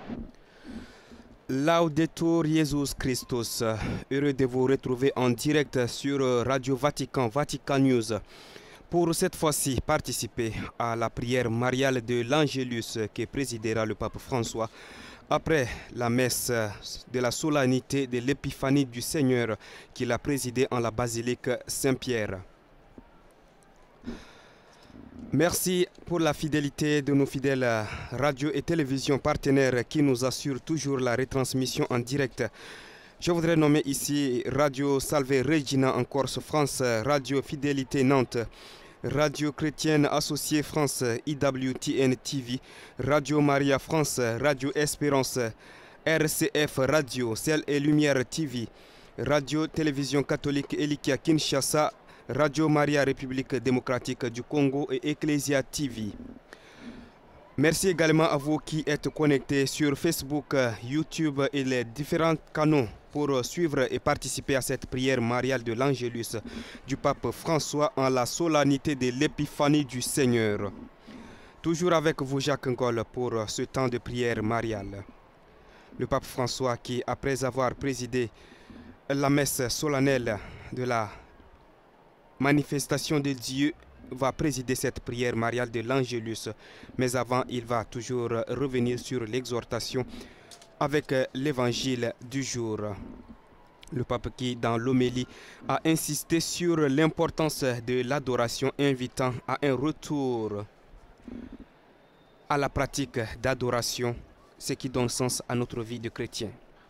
Laudetur Jesus Christus, heureux de vous retrouver en direct sur Radio Vatican, Vatican News. Pour cette fois-ci, participer à la prière mariale de l'Angélus que présidera le pape François après la messe de la solennité de l'Épiphanie du Seigneur qu'il a présidée en la basilique Saint-Pierre. Merci pour la fidélité de nos fidèles radio et télévision partenaires qui nous assurent toujours la retransmission en direct. Je voudrais nommer ici Radio Salve Regina en Corse, France, Radio Fidélité Nantes, Radio Chrétienne Associée France, IWTN TV, Radio Maria France, Radio Espérance, RCF Radio, Ciel et Lumière TV, Radio Télévision Catholique Elikia Kinshasa, Radio Maria République démocratique du Congo et Ecclesia TV. Merci également à vous qui êtes connectés sur Facebook, YouTube et les différents canaux pour suivre et participer à cette prière mariale de l'Angélus du pape François en la solennité de l'Épiphanie du Seigneur. Toujours avec vous Jacques Ngol pour ce temps de prière mariale. Le pape François qui, après avoir présidé la messe solennelle de la manifestation de Dieu, va présider cette prière mariale de l'Angélus. Mais avant, il va toujours revenir sur l'exhortation avec l'évangile du jour. Le pape qui, dans l'homélie, a insisté sur l'importance de l'adoration, invitant à un retour à la pratique d'adoration, ce qui donne sens à notre vie de chrétien.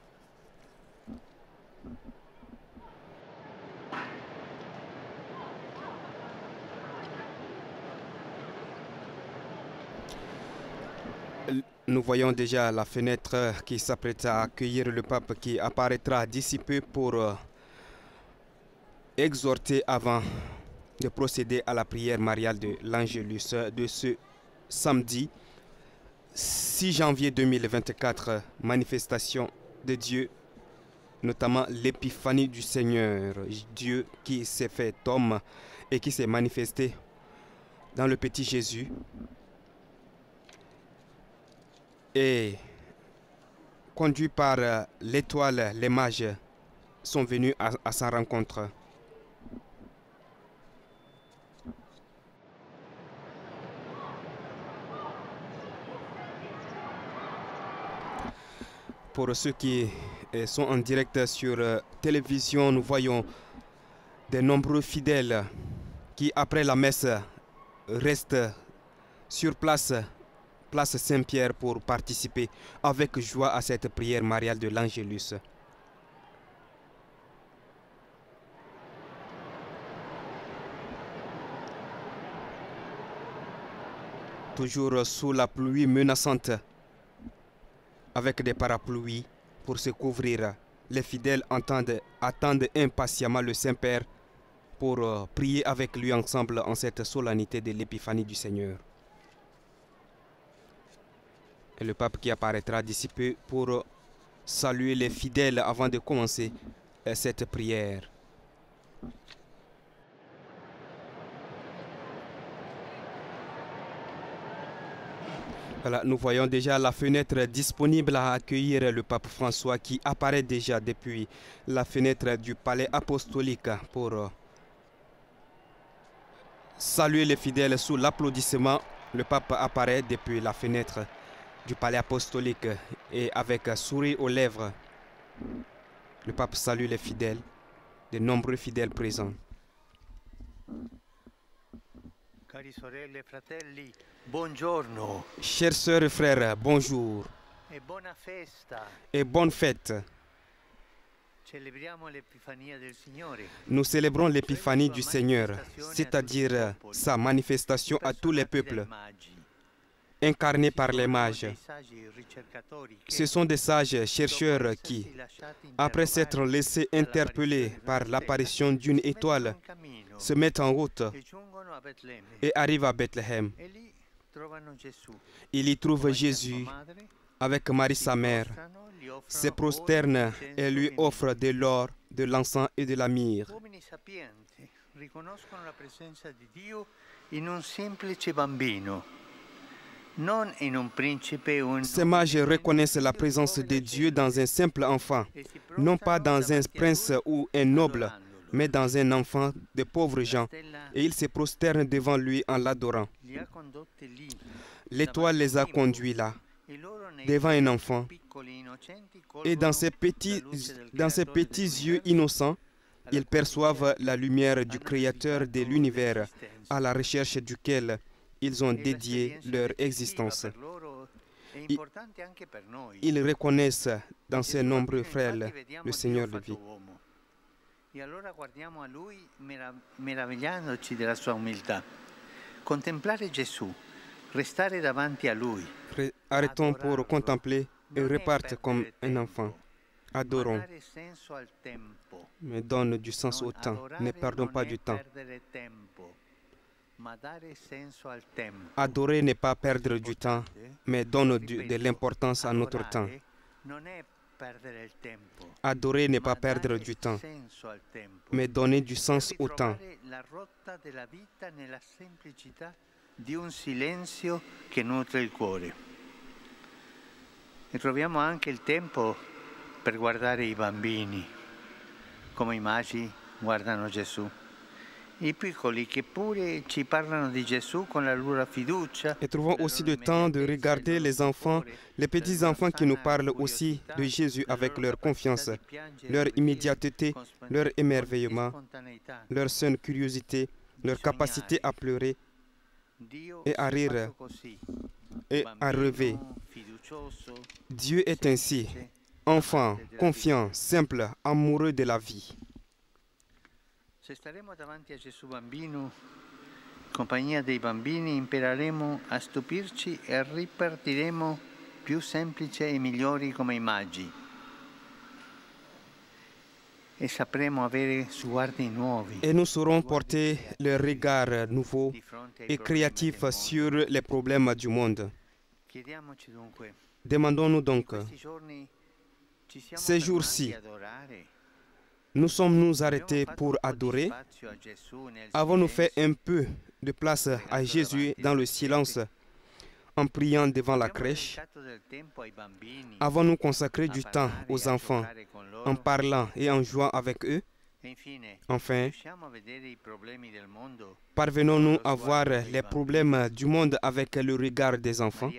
Nous voyons déjà la fenêtre qui s'apprête à accueillir le pape qui apparaîtra d'ici peu pour exhorter avant de procéder à la prière mariale de l'Angélus de ce samedi 6 janvier 2024, manifestation de Dieu, notamment l'épiphanie du Seigneur, Dieu qui s'est fait homme et qui s'est manifesté dans le petit Jésus. Et conduits par l'étoile, les mages sont venus à sa rencontre. Pour ceux qui sont en direct sur télévision, nous voyons de nombreux fidèles qui, après la messe, restent sur place Saint-Pierre pour participer avec joie à cette prière mariale de l'Angélus. Toujours sous la pluie menaçante, avec des parapluies pour se couvrir, les fidèles attendent impatiemment le Saint-Père pour prier avec lui ensemble en cette solennité de l'Épiphanie du Seigneur. Et le pape qui apparaîtra d'ici peu pour saluer les fidèles avant de commencer cette prière. Voilà, nous voyons déjà la fenêtre disponible à accueillir le pape François qui apparaît déjà depuis la fenêtre du palais apostolique pour saluer les fidèles sous l'applaudissement. Le pape apparaît depuis la fenêtre du palais apostolique et avec un sourire aux lèvres, le pape salue les fidèles, de nombreux fidèles présents. Cari sorelle e fratelli, buongiorno. Chers sœurs et frères, bonjour E buona festa. et bonne fête. Celebriamo l'Epifania del Signore. Nous célébrons l'épiphanie du Seigneur, c'est-à-dire sa manifestation à tous les peuples, incarnés par les mages. Ce sont des sages chercheurs qui, après s'être laissés interpeller par l'apparition d'une étoile, se mettent en route et arrivent à Bethléem. Ils y trouvent Jésus avec Marie sa mère, se prosternent et lui offrent de l'or, de l'encens et de la myrrhe. Riconoscono la presenza di Dio in un semplice bambino non in un principe o in Ces mages reconnaissent la présence de Dieu dans un simple enfant, non pas dans un prince ou un noble, mais dans un enfant de pauvres gens, et ils se prosternent devant lui en l'adorant. li ha condotti lì, L'étoile les a conduits là, e loro nei devant un enfant, piccoli innocenti et colgono dans ses la petits luce del creatore yeux dell'universo innocents, alla ils perçoivent cui la lumière du hanno Créateur de dedicato l'univers, l'esistenza. à la recherche duquel ils ont E dédié l'esperienza leur decisiva existence. per loro è importante anche per noi. Ils reconnaissent dans Gesù ses nombreux bambino, frères infatti, vediamo le Dio Seigneur de fatto vie. uomo. E allora guardiamo a Lui meravigliandoci della sua umiltà. Contemplare Gesù, restare davanti a Lui. Arrêtons pour contempler et Non è repartent comme perdere un tempo, enfant. ma Adorons, dare senso al tempo. mais donne du sens Non, au temps. adorare Ne perdons non pas è du temps. perdere tempo, ma dare senso al tempo. Adorer n'est pas perdre du temps, mais donne de Ripeto, l'importance à notre temps. adorare non è perdere il tempo, Adorer n'est ma pas perdre dare du temps, senso al tempo. mais donner du sens au temps. Ritrovare la rotta della vita nella semplicità di un silenzio che nutre il cuore. E troviamo anche il tempo per guardare i bambini, come i magi guardano Gesù. I piccoli che pure ci parlano di Gesù con la loro fiducia. Et trouvons aussi le temps de regarder les enfants, les petits-enfants qui nous parlent aussi de Jésus avec leur confiance, leur immédiateté, leur émerveillement, leur saine curiosité, leur capacité à pleurer et à rire et à rêver. Dieu est ainsi, enfant, confiant, simple, amoureux de la vie. Se staremo davanti a Gesù bambino, in compagnia dei bambini, impareremo a stupirci e ripartiremo più semplici e migliori come i magi. E sapremo avere sguardi nuovi. Et nous saurons porter le regard nouveau et créatif sur les problèmes du monde. Chiediamoci dunque, Demandons-nous donc, questi giorni ci siamo ces fermati jours-ci, ad adorare? nous sommes-nous arrêtés pour adorer? Avons-nous fait un peu de place à Jésus dans le silence en priant devant la crèche? Avons-nous consacré du temps aux enfants en parlant et en jouant avec eux? Enfin, parvenons-nous à voir les problèmes du monde avec le regard des enfants?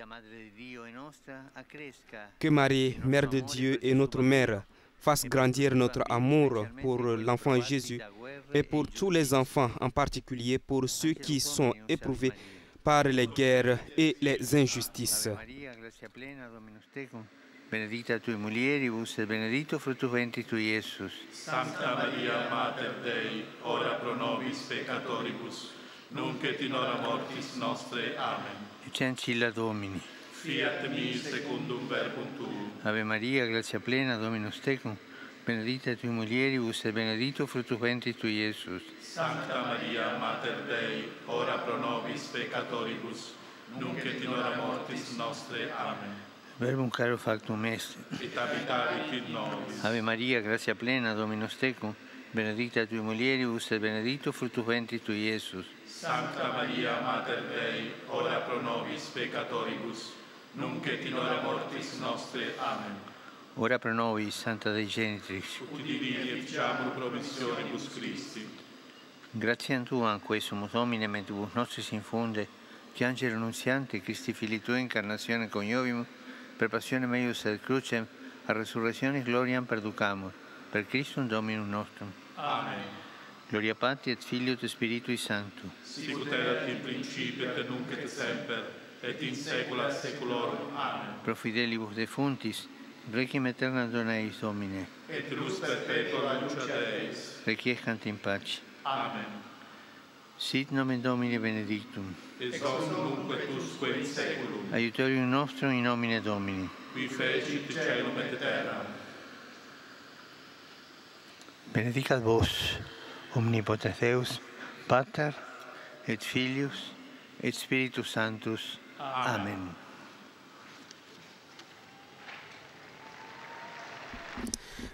Que Marie, Mère de Dieu et notre Mère, fasse grandir notre amour pour l'enfant Jésus et pour tous les enfants, en particulier pour ceux qui sont éprouvés par les guerres et les injustices. Benedicta tui mulieribus et benedictus fructus ventris tui, Iesus. Sancta Maria, Mater Dei, ora pro nobis peccatoribus, nunc et in hora mortis nostre. Amen. Ecce ancilla Domini. Fiat mi secundum verbum tuum. Ave Maria, grazia plena, Dominus tecum, benedicta tui mulieribus et benedictus fructus ventris tui, Iesus. Sancta Maria, Mater Dei, ora pro nobis peccatoribus, nunc et in hora mortis nostre. Amen. Verbum caro factum est. Et habitavit in nobis. Ave Maria, grazia plena, Dominus tecum, benedicta tui mulieribus et benedictus fructus ventris tui, Iesus. Sancta Maria, Mater Dei, ora pro nobis peccatoribus, nunc et in hora mortis nostre. Amen. Ora pro nobis, Santa Dei Genitrix. Ut divini efficiamur promissionibus Christi. Gratiam Tua, quae sumus Domine, mentibus nostris infunde, che angelo nunziante, Christi Filii Tua, incarnazione coniovimus, per passione meius et crucem, a resurrectionis gloriam perducamur, per Christum Dominum nostrum. Amen. Gloria Patri et Filio et Spiritui Sancto. Sicut erat in principio et nunc et semper, et in saecula saeculorum. Amen. Pro fidelibus defuntis, requiem aeternam dona eis Domine. Et lux perpetua lucia Deis. Requiescant in pace. Amen. Sit nomen Domini benedictum. Ex hoc nunc et usque in saeculum. Aiutorium nostrum in nomine Domini. Qui fecit caelum et terram. Benedicat vos, omnipotens Deus, Pater, et Filius, et Spiritus Sanctus. Amen.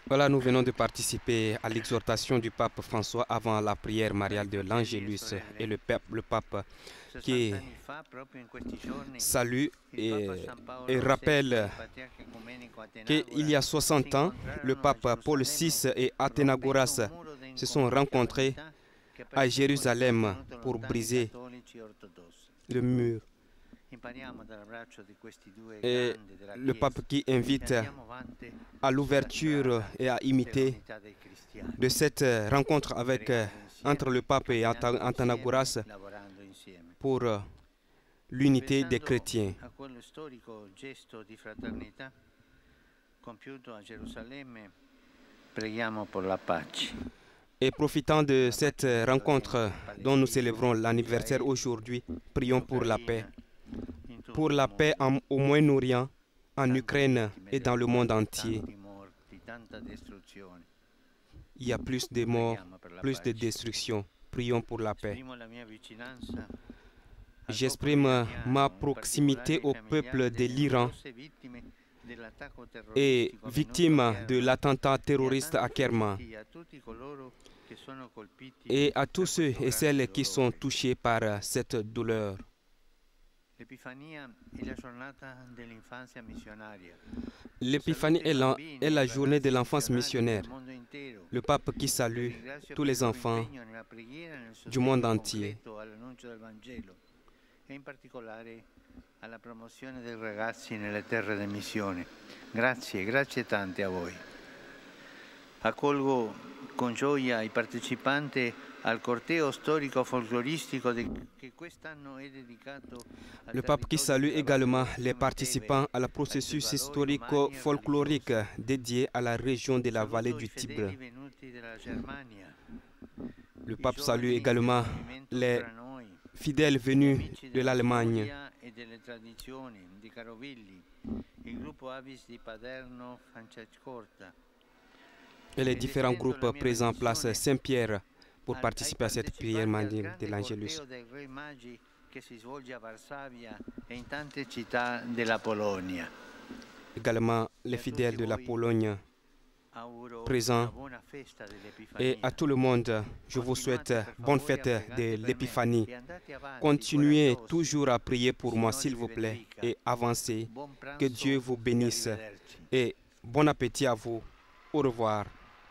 Voilà, nous venons de participer à l'exhortation du pape François avant la prière mariale de l'Angélus et le pape qui salue et rappelle qu'il y a 60 ans, le pape Paul VI et Athénagoras se sont rencontrés à Jérusalem pour briser le mur. Et le pape qui invite à l'ouverture et à imiter de cette rencontre entre le pape et Athénagoras pour l'unité des chrétiens. Et profitant de cette rencontre dont nous célébrons l'anniversaire aujourd'hui, prions pour la paix. Pour la paix au Moyen-Orient, en Ukraine et dans le monde entier. Il y a plus de morts, plus de destruction. Prions pour la paix. J'exprime ma proximité au peuple de l'Iran et victime de l'attentat terroriste à Kerman et à tous ceux et celles qui sont touchés par cette douleur. L'épiphanie est la journée de l'enfance missionnaire. Le pape qui salue tous les enfants du monde entier. In particolare alla promozione dei ragazzi nelle terre di missione. Grazie tante a voi. Accolgo con gioia i partecipanti al corteo storico-folkloristico che quest'anno è dedicato. Le pape qui salue également les participants à la processus historico-folklorique dédié à la région de la vallée du Tibre. Le pape salue également les fidèles venus de l'Allemagne. Et les différents groupes présents place Saint-Pierre pour participer à cette prière mariale de l'Angélus. Également les fidèles de la Pologne présents. Et à tout le monde, je vous souhaite bonne fête de l'Épiphanie. Continuez toujours à prier pour moi, s'il vous plaît, et avancez. Que Dieu vous bénisse. Et bon appétit à vous. Au revoir.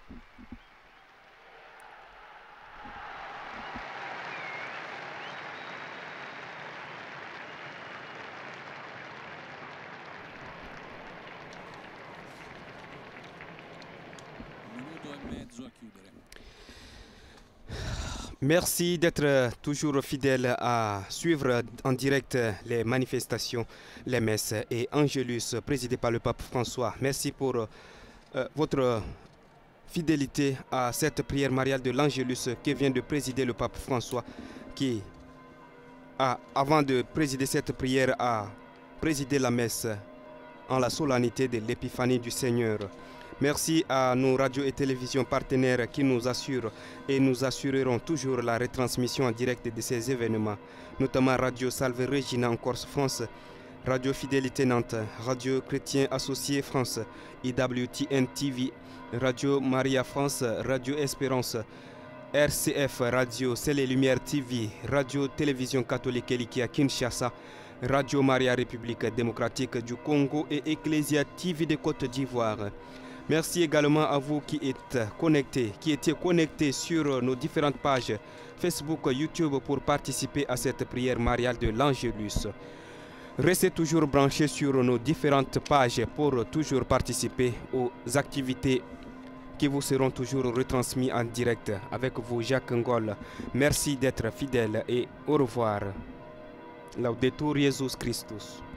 Merci d'être toujours fidèle à suivre en direct les manifestations, les messes et Angélus présidé par le pape François. Merci pour votre fidélité à cette prière mariale de l'Angélus que vient de présider le pape François qui, avant de présider cette prière, a présidé la messe en la solennité de l'Épiphanie du Seigneur. Merci à nos radios et télévisions partenaires qui nous assurent et nous assureront toujours la retransmission en direct de ces événements, notamment Radio Salve Regina en Corse, France, Radio Fidélité Nantes, Radio Chrétien Associé France, IWTN TV, Radio Maria France, Radio Espérance, RCF Radio C'est les Lumières TV, Radio Télévision Catholique Eliki à Kinshasa, Radio Maria République démocratique du Congo et Ecclesia TV de Côte d'Ivoire. Merci également à vous qui étiez connectés sur nos différentes pages Facebook, YouTube pour participer à cette prière mariale de l'Angélus. Restez toujours branchés sur nos différentes pages pour toujours participer aux activités qui vous seront toujours retransmises en direct. Avec vous, Jacques Ngol. Merci d'être fidèle et au revoir. Laudetur Jesus Christus.